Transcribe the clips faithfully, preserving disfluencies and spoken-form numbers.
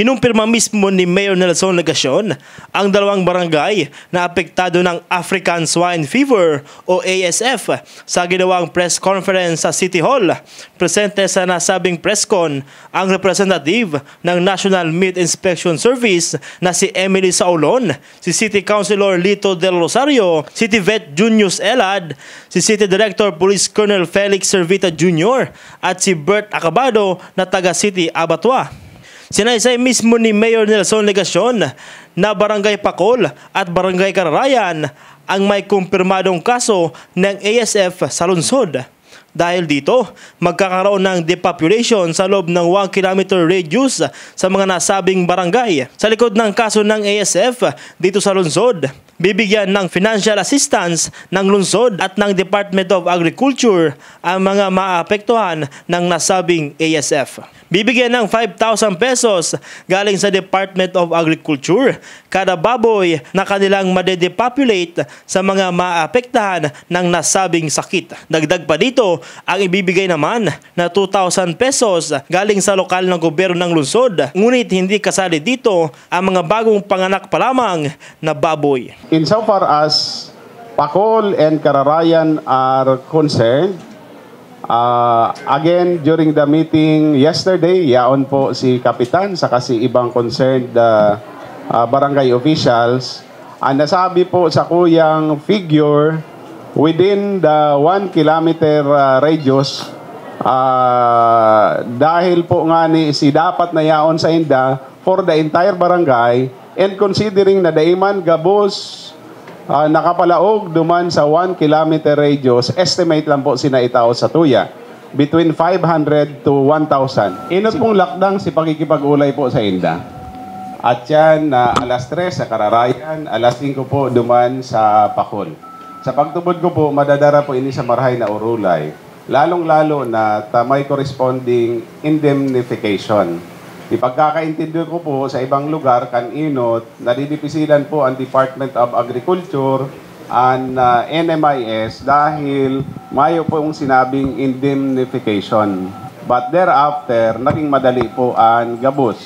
Kinumpirma mismo ni Mayor Nelson Legacion ang dalawang barangay na apektado ng African Swine Fever o A S F sa ginawang press conference sa City Hall. Presente sa nasabing presscon ang representative ng National Meat Inspection Service na si Emily Saulon, si City Councilor Lito Del Rosario, City Vet Junius Elad, si City Director Police Colonel Felix Servita Junior at si Bert Acabado na taga City Abattoir. Sinaysay mismo ni Mayor Nelson Legacion na Barangay Pacol at Barangay Cararayan ang may kumpirmadong kaso ng A S F sa lungsod. Dahil dito, magkakaroon ng depopulation sa loob ng one kilometer radius sa mga nasabing barangay. Sa likod ng kaso ng A S F dito sa lungsod, bibigyan ng financial assistance ng lungsod at ng Department of Agriculture ang mga maapektuhan ng nasabing A S F. Bibigyan ng five thousand pesos galing sa Department of Agriculture kada baboy na kanilang madedepopulate sa mga maapektahan ng nasabing sakit. Dagdag pa dito, ang ibibigay naman na two thousand pesos galing sa lokal na gobyerno ng lungsod. Ngunit hindi kasali dito ang mga bagong panganak pa lamang na baboy. Insofar as Pacol and Cararayan are concerned, Uh, again, during the meeting yesterday, yaon po si Kapitan sa kasi ibang concerned uh, uh, barangay officials. Ang nasabi po sa kuyang figure within the one kilometer uh, radius, uh, dahil po nga ni si dapat na yaon sa inda for the entire barangay, and considering na daiman gabos Uh, nakapalaog duman sa one kilometer radius, estimate lang po sinaitao sa tuya, between five hundred to one thousand. Inot pong lakdang si pakikipag-ulay po sa inda. At yan, uh, alas tres sa Cararayan, alas singko po duman sa Pacol. Sa pagtubod ko po, madadara po ini sa Marahay na Urulay. Lalong-lalo na ta may corresponding indemnification. Ipagkakaintindi ko po sa ibang lugar kan inot, nadidipisilan po ang Department of Agriculture and uh, N M I S dahil mayo po yung sinabing indemnification. But thereafter, naging madali po ang gabos.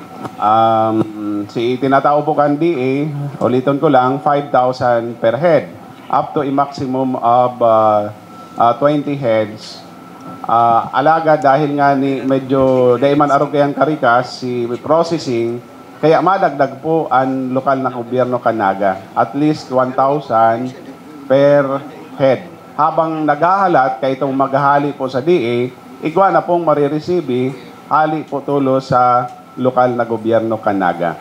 Um, si tinatao po kan D A, ulitin ko lang, five thousand per head, up to a maximum of uh, uh, twenty heads. Uh, alaga dahil nga ni medyo daiman arog kayang karikas si processing, kaya madagdag po ang lokal na gobyerno kanaga at least one thousand per head. Habang naghahalat kay itong maghahali po sa D A, igwa na pong marireceive hali po tulo sa lokal na gobyerno kanaga.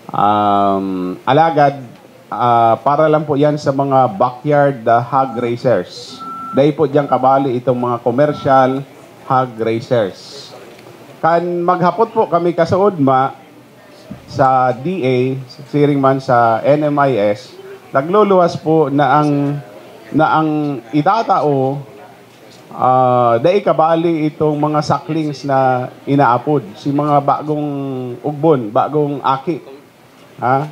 Um, alagad uh, para lang po yan sa mga backyard uh, hog raisers. Dahil po diyang kabali itong mga commercial hog raisers. Kan maghapot po kami kasuod-ma sa D A, siring man sa N M I S, nagluluwas po na ang na ang itatao uh, dahil kabali itong mga saklings na inaapod. Si mga bagong ugbon, bagong aki. Ha?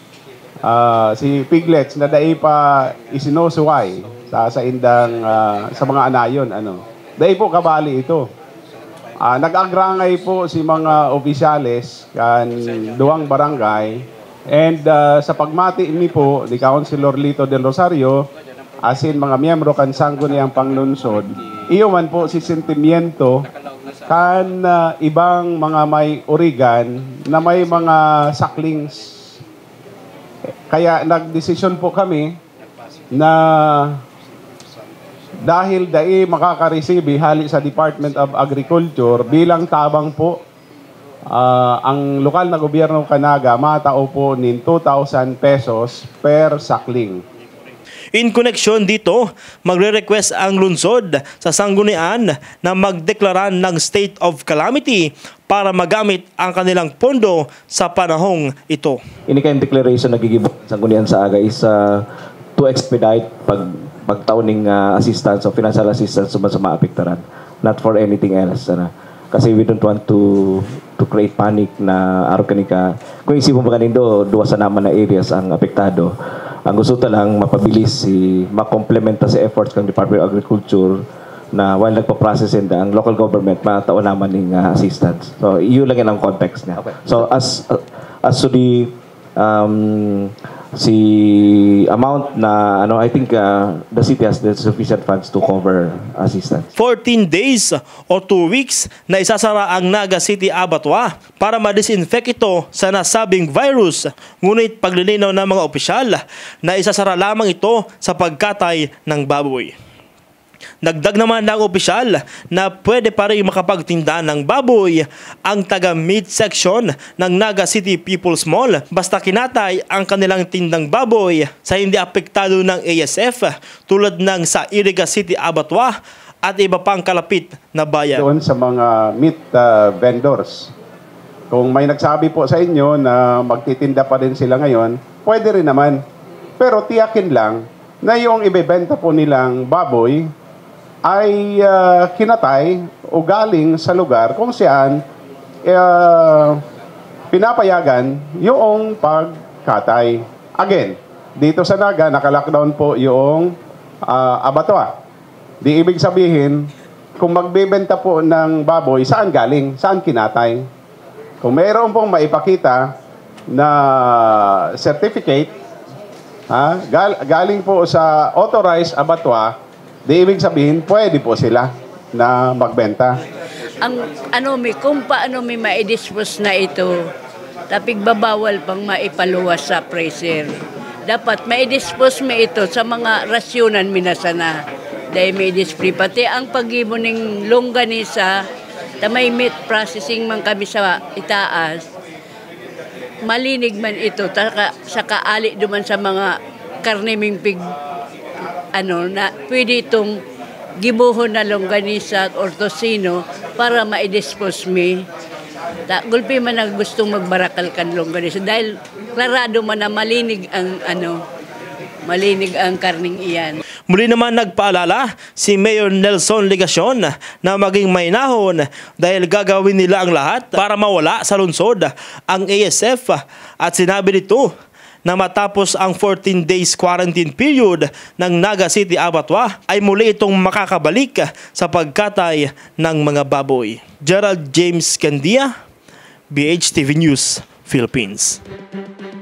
Uh, si piglets na dahil pa isinusuway sa sa indang uh, sa mga anayon ano. Dahil po kabali ito. Uh, nag-agrangay po si mga opisyales kan duwang barangay, and uh, sa pagmati mi po ni Councilor Lito Del Rosario asin mga miyembro kan sangguniang panglunsod, iyo man po si sentimiento kan uh, ibang mga may origan na may mga saklings. Kaya nagdesisyon po kami na dahil dai makaka-receive hali sa Department of Agriculture bilang tabang po uh, ang lokal na gobyerno kanaga matao po nin two thousand pesos per sakling. In connection dito, magre-request ang lungsod sa sanggunian na magdeklara ng state of calamity para magamit ang kanilang pondo sa panahong ito. Ini kayong declaration na gigibot sa sanggunian sa aga is uh, to expedite pag pagtawning uh, assistance o financial assistance sa mga maapektaran, not for anything else. Ano? Kasi we don't want to to create panic na araw kanika. Kung isipin mo kanindo, duwa sa naman na areas ang apektado. Ang gusto talang mapabilis si makomplementa sa efforts ng Department of Agriculture na while nagpa-process in ang local government, matao naman ng uh, assistance. So, yun lang yun ang context niya. Okay. So, as uh, as to the um, si amount na ano, I think uh, the city has the sufficient funds to cover assistance. fourteen days o two weeks na isasara ang Naga City Abattoir para ma-disinfect ito sa nasabing virus. Ngunit paglilinaw ng mga opisyal na isasara lamang ito sa pagkatay ng baboy. Dagdag naman ng opisyal na pwede pa rin makapagtinda ng baboy ang taga-meat section ng Naga City People's Mall basta kinatay ang kanilang tindang baboy sa hindi apektado ng A S F tulad ng sa Iriga City Abattoir at iba pang kalapit na bayan. Doon sa mga meat uh, vendors, kung may nagsabi po sa inyo na magtitinda pa rin sila ngayon, pwede rin naman. Pero tiyakin lang na yung ibebenta po nilang baboy ay uh, kinatay o galing sa lugar kung saan uh, pinapayagan yung pagkatay. Again, dito sa Naga, naka-lockdown po yung uh, abattoir. Di ibig sabihin, kung magbebenta po ng baboy, saan galing? Saan kinatay? Kung mayroon pong maipakita na certificate, ha, gal- galing po sa authorized abattoir, di ibig sabihin, pwede po sila na magbenta. Ang ano mi kung paano mi ma-dispose na ito, tapig babawal pang maipaluwas sa freezer. Dapat ma-dispose mi ito sa mga rasyonan minasana. Dahil may display pati ang pag-ibo ng longganisa, ta may meat processing man kami sa itaas. Malinig man ito taka, sa kaali duman sa mga karneming pig ano na pwede itong gibuhon na longganisa or tosino para ma-dispose mi. Ta gulpi man na gustong magbarakal kan longganisa dahil klarado man na malinig ang ano malinig ang karning iyan. Muli naman nagpaalala si Mayor Nelson Legacion na maging mahinahon dahil gagawin nila ang lahat para mawala sa lungsod ang A S F at sinabi nito na matapos ang fourteen days quarantine period ng Naga City Abattoir ay muli itong makakabalik sa pagkatay ng mga baboy. Gerald James Candia, B H T V News, Philippines.